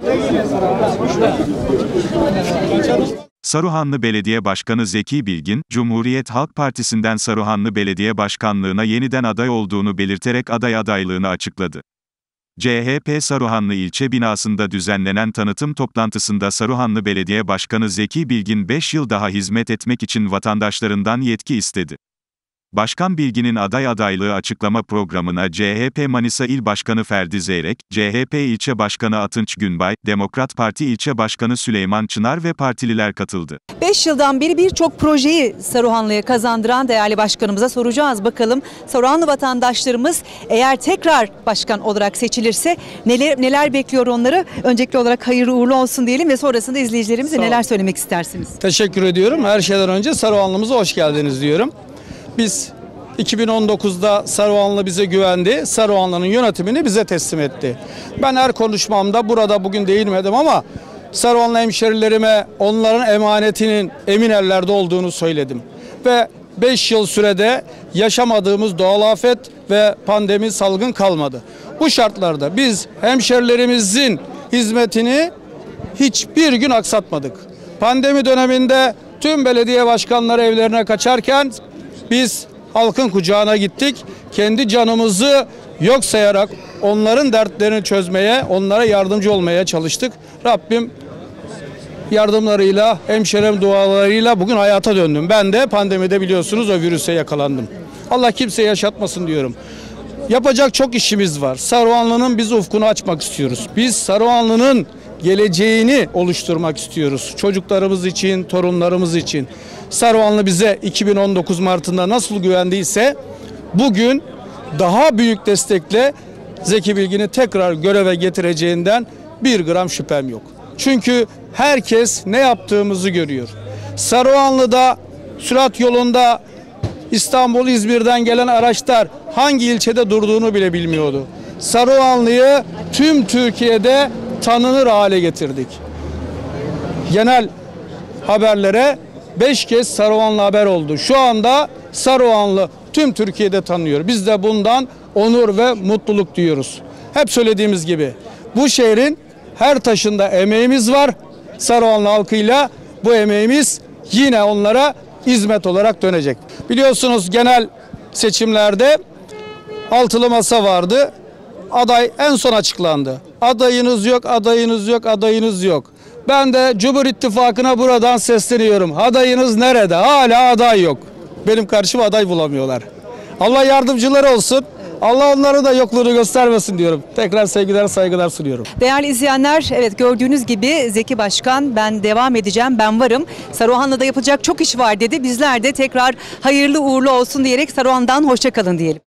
Saruhanlı Belediye Başkanı Zeki Bilgin, Cumhuriyet Halk Partisi'nden Saruhanlı Belediye Başkanlığına yeniden aday olduğunu belirterek aday adaylığını açıkladı. CHP Saruhanlı ilçe binasında düzenlenen tanıtım toplantısında Saruhanlı Belediye Başkanı Zeki Bilgin 5 yıl daha hizmet etmek için vatandaşlarından yetki istedi. Başkan Bilgin'in aday adaylığı açıklama programına CHP Manisa İl Başkanı Ferdi Zeyrek, CHP İlçe Başkanı Atınç Günbay, Demokrat Parti İlçe Başkanı Süleyman Çınar ve partililer katıldı. 5 yıldan beri birçok projeyi Saruhanlı'ya kazandıran değerli başkanımıza soracağız. Bakalım Saruhanlı vatandaşlarımız eğer tekrar başkan olarak seçilirse neler bekliyor onları? Öncelikli olarak hayırlı uğurlu olsun diyelim ve sonrasında izleyicilerimize neler söylemek istersiniz? Teşekkür ediyorum. Her şeyden önce Saruhanlı'mıza hoş geldiniz diyorum. Biz 2019'da Saruhanlı bize güvendi. Saruhanlı'nın yönetimini bize teslim etti. Ben her konuşmamda burada bugün değinmedim ama Saruhanlı hemşerilerime onların emanetinin emin ellerde olduğunu söyledim. Ve 5 yıl sürede yaşamadığımız doğal afet ve pandemi salgın kalmadı. Bu şartlarda biz hemşerilerimizin hizmetini hiçbir gün aksatmadık. Pandemi döneminde tüm belediye başkanları evlerine kaçarken biz halkın kucağına gittik. Kendi canımızı yok sayarak onların dertlerini çözmeye, onlara yardımcı olmaya çalıştık. Rabbim yardımlarıyla, hemşerim dualarıyla bugün hayata döndüm. Ben de pandemide biliyorsunuz o virüse yakalandım. Allah kimseye yaşatmasın diyorum. Yapacak çok işimiz var. Saruhanlı'nın biz ufkunu açmak istiyoruz. Biz Saruhanlı'nın geleceğini oluşturmak istiyoruz. Çocuklarımız için, torunlarımız için. Saruhanlı bize 2019 Mart'ında nasıl güvendiyse bugün daha büyük destekle Zeki Bilgin'i tekrar göreve getireceğinden bir gram şüphem yok. Çünkü herkes ne yaptığımızı görüyor. Saruhanlı'da sürat yolunda İstanbul, İzmir'den gelen araçlar hangi ilçede durduğunu bile bilmiyordu. Saruhanlı'yı tüm Türkiye'de tanınır hale getirdik. Genel haberlere 5 kez Saruhanlı haber oldu. Şu anda Saruhanlı tüm Türkiye'de tanınıyor. Biz de bundan onur ve mutluluk duyuyoruz. Hep söylediğimiz gibi bu şehrin her taşında emeğimiz var. Saruhanlı halkıyla bu emeğimiz yine onlara hizmet olarak dönecek. Biliyorsunuz genel seçimlerde altılı masa vardı. Aday en son açıklandı. Adayınız yok, adayınız yok, adayınız yok. Ben de Cumhur İttifakı'na buradan sesleniyorum. Adayınız nerede? Hala aday yok. Benim karşıma aday bulamıyorlar. Allah yardımcıları olsun. Allah onların da yokluğunu göstermesin diyorum. Tekrar sevgiler, saygılar sunuyorum. Değerli izleyenler, evet gördüğünüz gibi Zeki Başkan ben devam edeceğim, ben varım. Saruhanlı'da yapılacak çok iş var dedi. Bizler de tekrar hayırlı uğurlu olsun diyerek Saruhan'dan hoşça kalın diyelim.